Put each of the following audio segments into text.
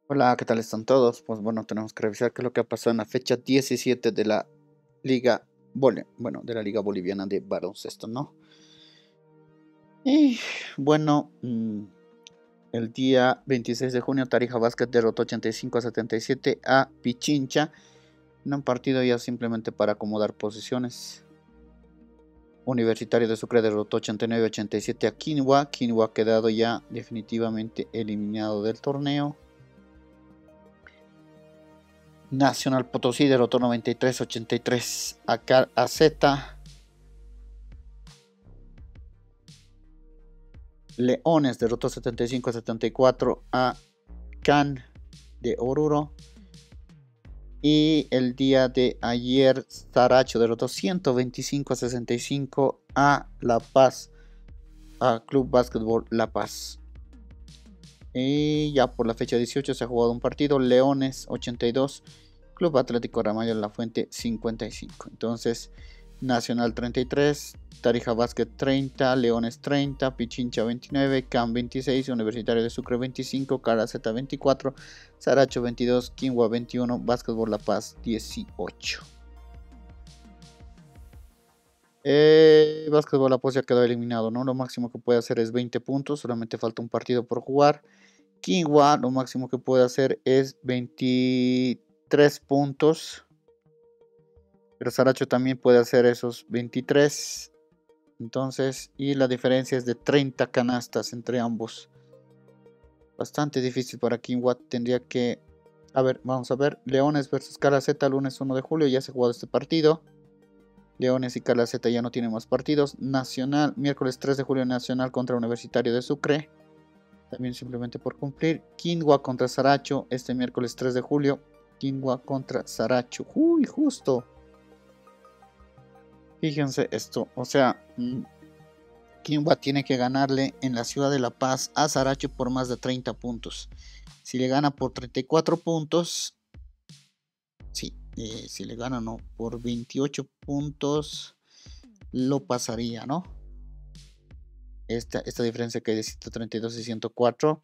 Hola, ¿qué tal están todos? Pues bueno, tenemos que revisar qué es lo que ha pasado en la fecha 17 de la Liga de la Liga Boliviana de Baloncesto, ¿no? Y bueno, el día 26 de junio, Tarija Basket derrotó 85-77 a Pichincha en un partido ya simplemente para acomodar posiciones. Universitario de Sucre derrotó 89-87 a Quinua. Quinua ha quedado ya definitivamente eliminado del torneo. Nacional Potosí derrotó 93-83 a Z. Leones derrotó 75-74 a Can de Oruro. Y el día de ayer, Saracho derrotó 125-65 a La Paz, a Club Básquetbol La Paz. Y ya por la fecha 18 se ha jugado un partido: Leones 82, Club Atlético Ramallo La Fuente 55. Entonces, Nacional 33, Tarija Basket 30, Leones 30, Pichincha 29, CAM 26, Universitario de Sucre 25, Caraceta 24, Saracho 22, Quingua 21, Básquetbol La Paz 18. Básquetbol La Paz ya quedó eliminado, ¿no? Lo máximo que puede hacer es 20 puntos, solamente falta un partido por jugar. Quingua lo máximo que puede hacer es 23 puntos. Pero Saracho también puede hacer esos 23. Entonces, y la diferencia es de 30 canastas entre ambos. Bastante difícil para Quingua. Tendría que... A ver, vamos a ver. Leones versus Calaceta, lunes 1 de julio. Ya se ha jugado este partido. Leones y Calaceta ya no tienen más partidos. Nacional, miércoles 3 de julio, Nacional contra Universitario de Sucre. También simplemente por cumplir. Quingua contra Saracho este miércoles 3 de julio. Quingua contra Saracho. Uy, justo. Fíjense esto. O sea, Quingua tiene que ganarle en la ciudad de La Paz a Saracho por más de 30 puntos. Si le gana por 34 puntos, sí, si le gana no, por 28 puntos, lo pasaría, ¿no? Esta diferencia que hay de 132 y 104.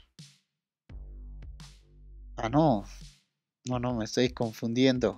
Ah, no, no, me estoy confundiendo.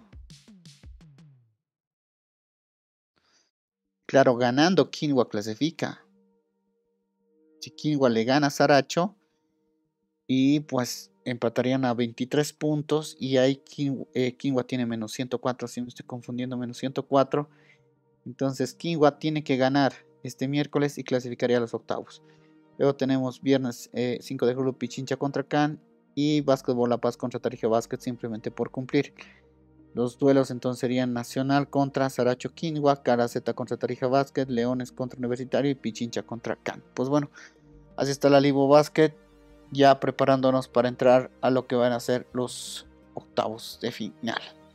Claro, ganando Quingua clasifica. Si Quingua le gana a Saracho, y pues empatarían a 23 puntos y ahí Quingua tiene menos 104, si me estoy confundiendo, menos 104. Entonces Quingua tiene que ganar este miércoles y clasificaría a los octavos. Luego tenemos viernes 5 de julio, Pichincha contra Can y Básquetbol La Paz contra Tarija Basket, simplemente por cumplir. Los duelos entonces serían Nacional contra Saracho Quingua, Caraceta contra Tarija Basket, Leones contra Universitario y Pichincha contra Can. Pues bueno, así está la Libo Basket, ya preparándonos para entrar a lo que van a ser los octavos de final.